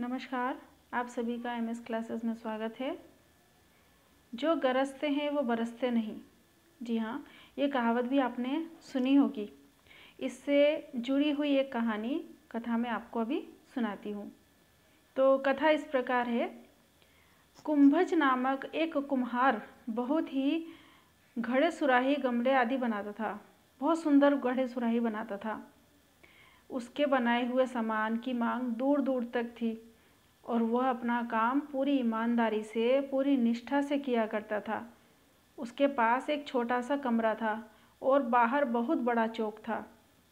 नमस्कार। आप सभी का एमएस क्लासेस में स्वागत है। जो गरजते हैं वो बरसते नहीं। जी हाँ, ये कहावत भी आपने सुनी होगी। इससे जुड़ी हुई एक कथा मैं आपको अभी सुनाती हूँ। तो कथा इस प्रकार है। कुंभज नामक एक कुम्हार बहुत ही घड़े सुराही गमले आदि बनाता था। बहुत सुंदर घड़े सुराही बनाता था। उसके बनाए हुए सामान की मांग दूर दूर तक थी और वह अपना काम पूरी ईमानदारी से, पूरी निष्ठा से किया करता था। उसके पास एक छोटा सा कमरा था और बाहर बहुत बड़ा चौक था।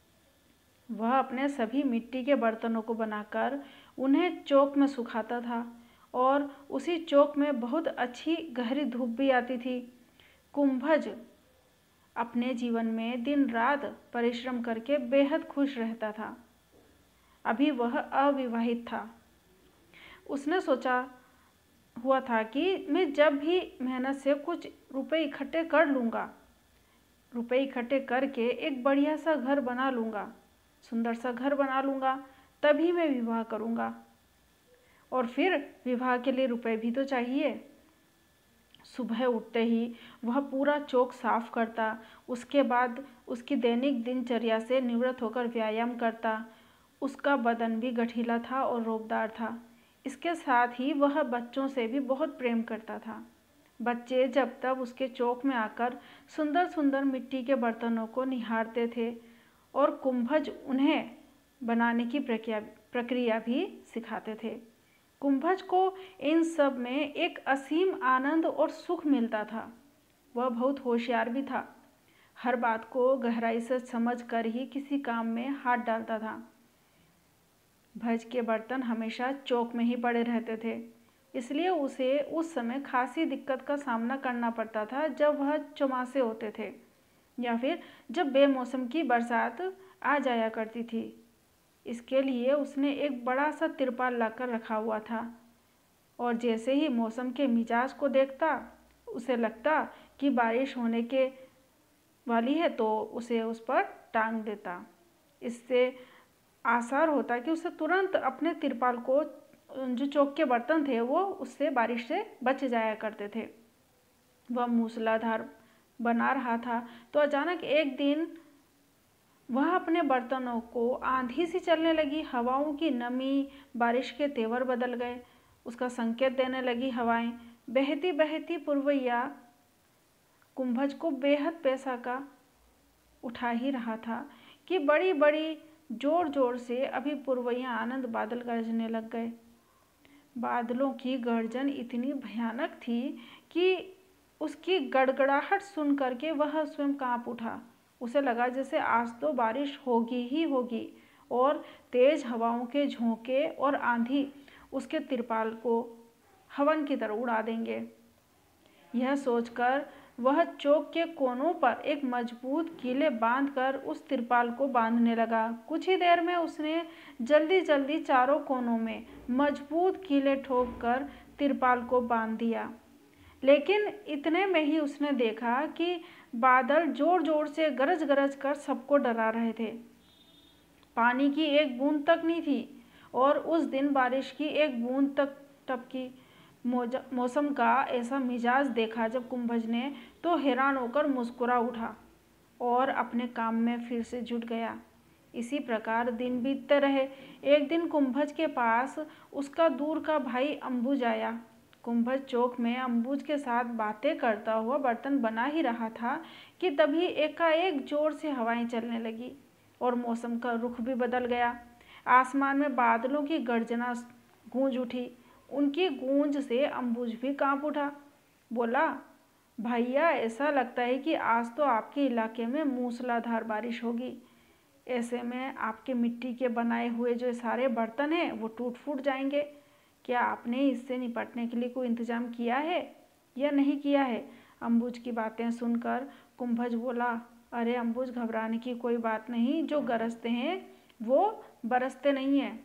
वह अपने सभी मिट्टी के बर्तनों को बनाकर उन्हें चौक में सुखाता था और उसी चौक में बहुत अच्छी गहरी धूप भी आती थी। कुंभज अपने जीवन में दिन रात परिश्रम करके बेहद खुश रहता था। अभी वह अविवाहित था। उसने सोचा हुआ था कि मैं जब भी मेहनत से कुछ रुपए इकट्ठे कर लूँगा, रुपए इकट्ठे करके एक बढ़िया सा घर बना लूँगा, सुंदर सा घर बना लूँगा, तभी मैं विवाह करूँगा। और फिर विवाह के लिए रुपए भी तो चाहिए। सुबह उठते ही वह पूरा चौक साफ करता, उसके बाद उसकी दैनिक दिनचर्या से निवृत्त होकर व्यायाम करता। उसका बदन भी गठीला था और रोबदार था। इसके साथ ही वह बच्चों से भी बहुत प्रेम करता था। बच्चे जब तब उसके चौक में आकर सुंदर सुंदर मिट्टी के बर्तनों को निहारते थे और कुंभज उन्हें बनाने की प्रक्रिया भी सिखाते थे। कुंभज को इन सब में एक असीम आनंद और सुख मिलता था। वह बहुत होशियार भी था। हर बात को गहराई से समझ कर ही किसी काम में हाथ डालता था। भज के बर्तन हमेशा चौक में ही पड़े रहते थे, इसलिए उसे उस समय खासी दिक्कत का सामना करना पड़ता था जब वह चौमासे होते थे या फिर जब बेमौसम की बरसात आ जाया करती थी। इसके लिए उसने एक बड़ा सा तिरपाल लाकर रखा हुआ था और जैसे ही मौसम के मिजाज को देखता, उसे लगता कि बारिश होने के वाली है तो उसे उस पर टांग देता। इससे आसार होता कि उसे तुरंत अपने तिरपाल को, जो चौक के बर्तन थे वो उससे, बारिश से बच जाया करते थे। वह मूसलाधार बना रहा था तो अचानक एक दिन वह अपने बर्तनों को आंधी सी चलने लगी। हवाओं की नमी, बारिश के तेवर बदल गए। उसका संकेत देने लगी हवाएं। बहती बहती पुरवैया कुंभज को बेहद पैसा का उठा ही रहा था कि बड़ी बड़ी जोर जोर से अभी पुरवैया आनंद बादल गरजने लग गए। बादलों की गर्जन इतनी भयानक थी कि उसकी गड़गड़ाहट सुन करके वह स्वयं कांप उठा। उसे लगा जैसे आज तो बारिश होगी ही होगी और तेज हवाओं के झोंके और आंधी उसके तिरपाल को हवन की तरह उड़ा देंगे। यह सोचकर वह चौक के कोनों पर एक मजबूत कीले बांधकर उस तिरपाल को बांधने लगा। कुछ ही देर में उसने जल्दी जल्दी चारों कोनों में मजबूत कीले ठोक कर तिरपाल को बांध दिया। लेकिन इतने में ही उसने देखा कि बादल जोर जोर से गरज गरज कर सबको डरा रहे थे। पानी की एक बूंद तक नहीं थी और उस दिन बारिश की एक बूंद तक टपकी। मौसम का ऐसा मिजाज देखा जब कुंभज ने तो हैरान होकर मुस्कुरा उठा और अपने काम में फिर से जुट गया। इसी प्रकार दिन बीतते रहे। एक दिन कुंभज के पास उसका दूर का भाई अंबुज आया। कुंभज चौक में अंबुज के साथ बातें करता हुआ बर्तन बना ही रहा था कि तभी एकाएक जोर से हवाएं चलने लगी और मौसम का रुख भी बदल गया। आसमान में बादलों की गर्जना गूंज उठी। उनकी गूंज से अंबुज भी कांप उठा। बोला, भैया, ऐसा लगता है कि आज तो आपके इलाके में मूसलाधार बारिश होगी। ऐसे में आपके मिट्टी के बनाए हुए जो सारे बर्तन हैं वो टूट फूट जाएंगे। क्या आपने इससे निपटने के लिए कोई इंतजाम किया है या नहीं किया है? अंबुज की बातें सुनकर कुंभज बोला, अरे अंबुज, घबराने की कोई बात नहीं। जो गरजते हैं वो बरसते नहीं हैं।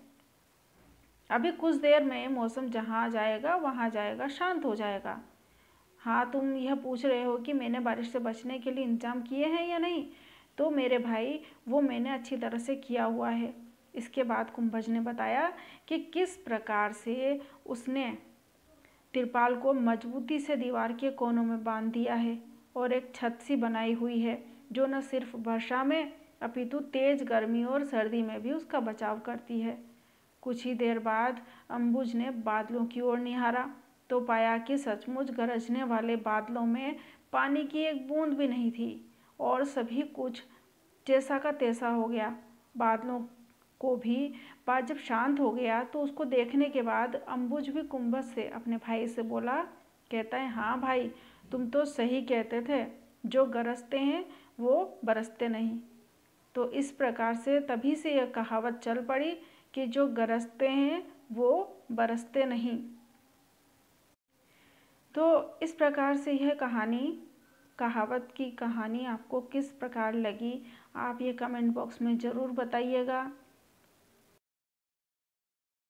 अभी कुछ देर में मौसम जहाँ जाएगा वहाँ जाएगा, शांत हो जाएगा। हाँ, तुम यह पूछ रहे हो कि मैंने बारिश से बचने के लिए इंतजाम किए हैं या नहीं? तो मेरे भाई, वो मैंने अच्छी तरह से किया हुआ है। इसके बाद कुंभज ने बताया कि किस प्रकार से उसने तिरपाल को मजबूती से दीवार के कोनों में बांध दिया है और एक छत सी बनाई हुई है जो न सिर्फ वर्षा में अपितु तेज गर्मी और सर्दी में भी उसका बचाव करती है। कुछ ही देर बाद अंबुज ने बादलों की ओर निहारा तो पाया कि सचमुच गरजने वाले बादलों में पानी की एक बूंद भी नहीं थी और सभी कुछ जैसा का तैसा हो गया। बादलों को भी बात जब शांत हो गया तो उसको देखने के बाद अंबुज भी कुंभज से अपने भाई से बोला, कहता है, हाँ भाई, तुम तो सही कहते थे, जो गरजते हैं वो बरसते नहीं। तो इस प्रकार से तभी से यह कहावत चल पड़ी कि जो गरजते हैं वो बरसते नहीं। तो इस प्रकार से यह कहावत की कहानी आपको किस प्रकार लगी, आप ये कमेंट बॉक्स में ज़रूर बताइएगा।